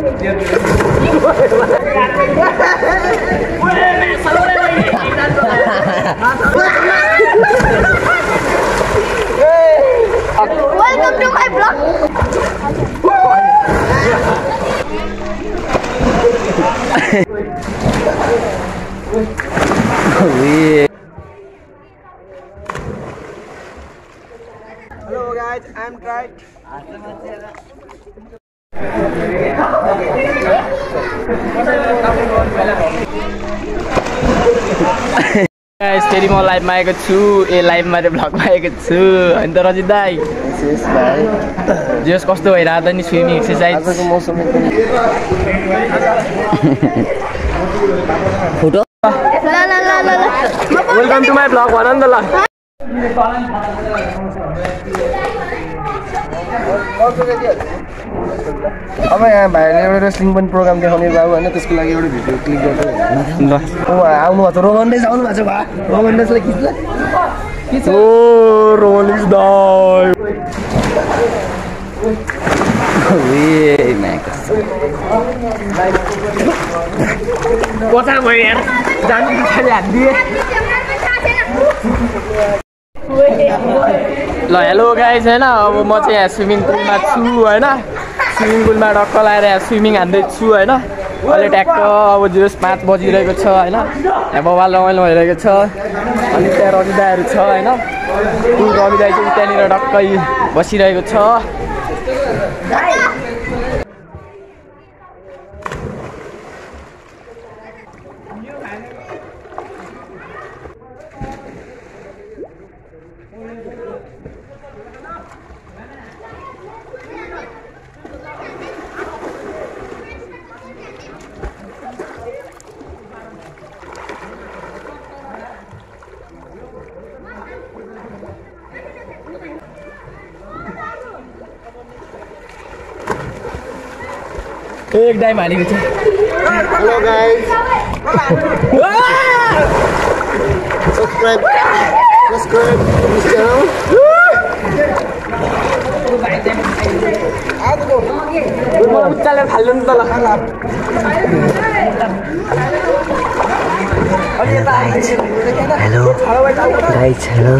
Welcome to my vlog. Hello guys, I'm Try. Guys, फेरि म लाइभमा आएको छु लाइभमा भ्लगमा आएको छु अनि त रजित दाइ जस कस्तो भइरहेको नि swimming exercise photo welcome to my vlog भन नि त ल अब यहाँ भाइले एउटा रेस्लिङ पनि प्रोग्राम देखाउने बाबु होइन त्यसको लागि एउटा भिडियो क्लिक गर्छु ल आउनु भएको छ रोमन रेस आउनु भएको छ भा रोमन रेसलाई खिच्ला ओ रोमन रेस दाइ ओए म्याक कोठा भयो यार जानु पछाडि हान्दिए ल हेलो गाइज होइन अब म चाहिँ यहाँ स्विमिङ पुलमा छु होइन स्विमिङ पुलमा डक्क लगाएर यहाँ स्विमिङ हान्दैछु होइन अहिले ट्याक्क अब जस 5 बजिरहेको छ होइन यहाँ बवाल रमाइलो भइरहेको छ अनि त्यहाँ रमिदाहरू छ होइन रमिदा चाहिँ त्यहाँनिर डक्कै बसिरहेको छ एक टाइम हालेको छ hello guys subscribe this channel उचालेर फाल्नु नि त ल हेलो गाइस हेलो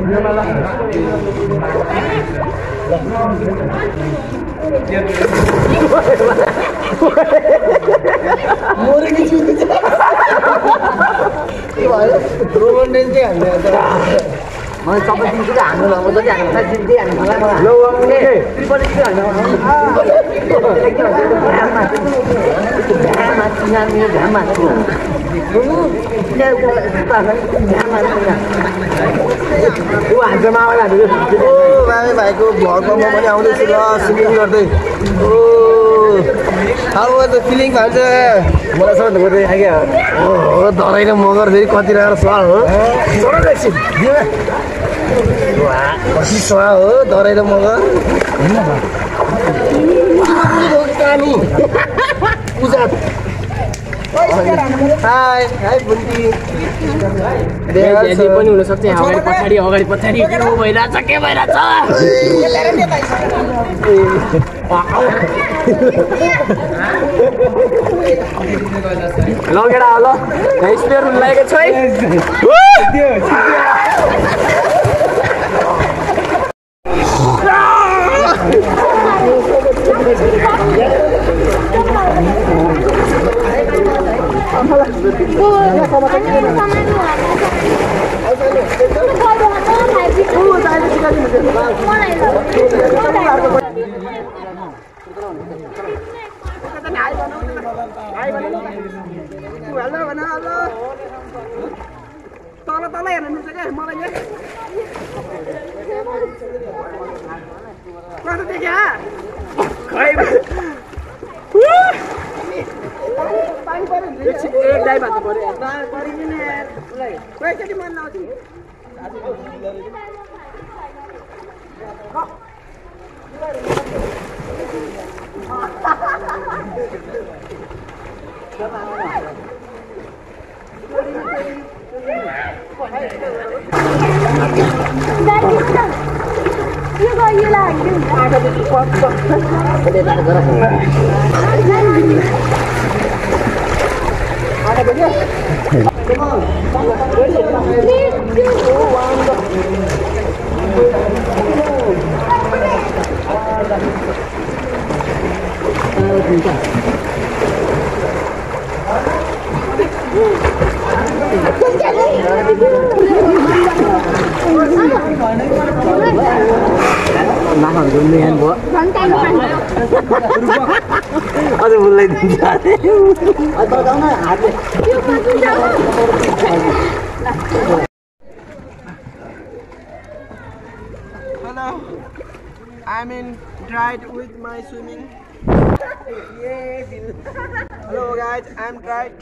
मलाई सबै दिन्छु त हान्नु नभए जति हान्नु खास दिन्छु हान्नु होला मलाई लो आउने त्रिपल स्टिक हान्नु घाममा चिनामी घाममा भाइको भ्लगमा म पनि आउँदैछु ल स्विमिङ गर्दै हाउ वाज द फिलिङ भन्छ मलाई सब गर्दै आइग्यो हो धरै र मगर फेरि कति राम्रो स्वाद हो कति स्वाद हो धरै र मगर कानी पूजा हाई हाई बुन्टी पनि हुन सक्छ अगाडि पछाडि के भइरहेछ के भइरहेछ लगेर ल स्पेयर हुन लागेको छ है तल हेर्नु मिल्छ क्या मलाई कस्तो देख्यो एक डाइभ हाल्नु पर्यो पैँसठी मन लाउँछु अझ बोलाइदिन्छ Hello, I'm in tried with my swimming. Hello guys, I'm tried.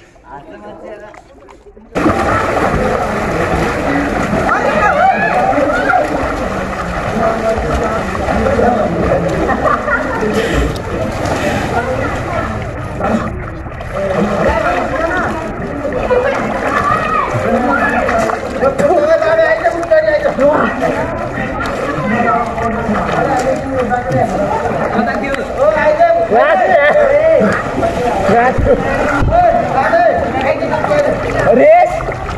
रेस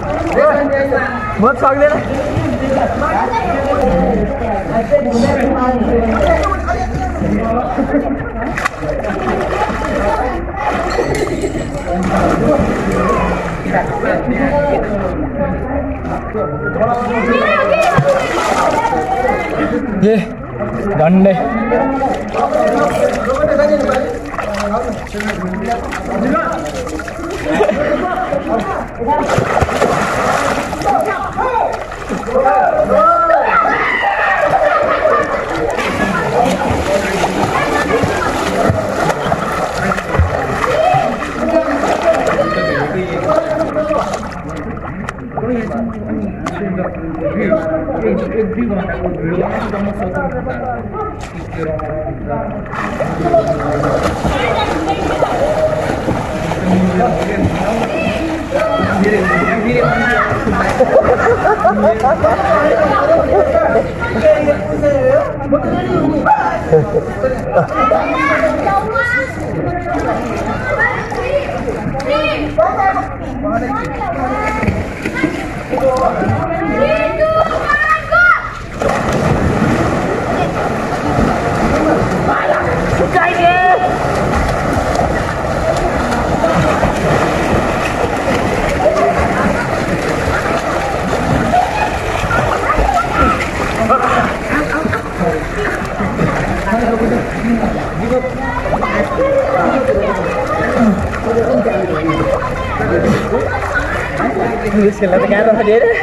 म सक्दैन ये डन्डे खेल्न त गाह्रो छ धेरै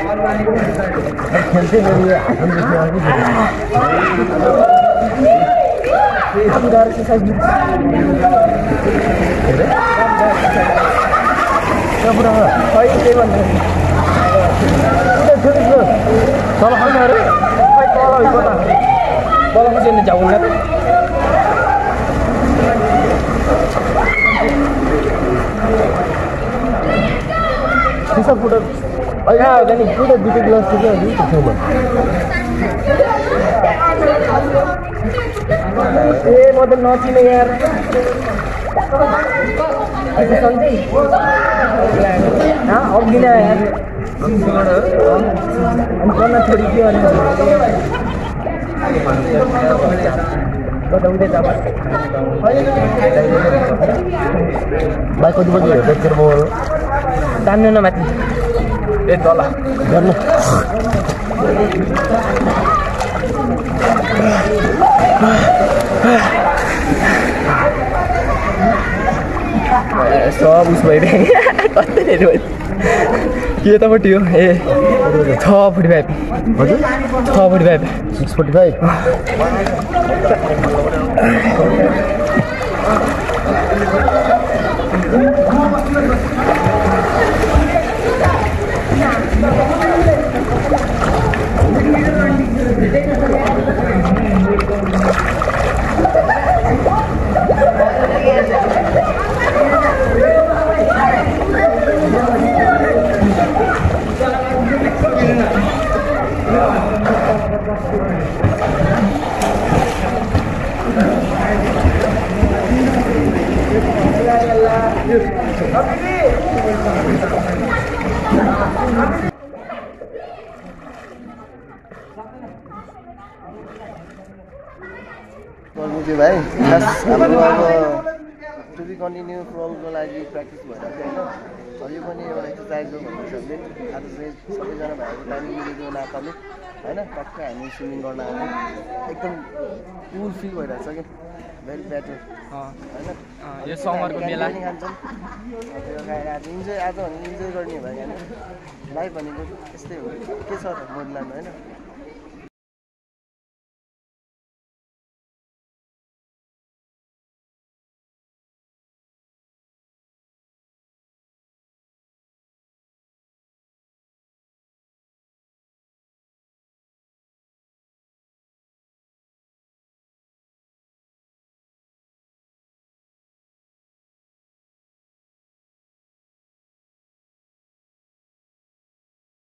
म त नचिने यार अघि नै यार अनि छोडी के भाइ कति बजी हेर्दै तान्नु न माथि ए तल गर्नु सब उस भइरहेको कति धेरै के यतापट्टि हो ए 6:45 हजुर 6:45 6:45 भाइ हाम्रो अब टु बी कन्टिन्यू प्रोग्रामको लागि प्र्याक्टिस भइरहेको थियो होइन यो पनि एउटा एक्सर्साइज हो भन्ने हिसाबले आज चाहिँ सबैजना भाइहरू टाइमिङ मिलेको नाताले होइन टक्कै हामी स्विमिङ गर्न आउने एकदम कुल फिल भइरहेको छ क्या भेरी बेटर होइन यो समरको मेला खान्छन् त्यो खाएर आज इन्जोय आज भने इन्जोय गर्ने भयो होइन लाइफ भनेको यस्तै हो के छ र मोडलान्ड होइन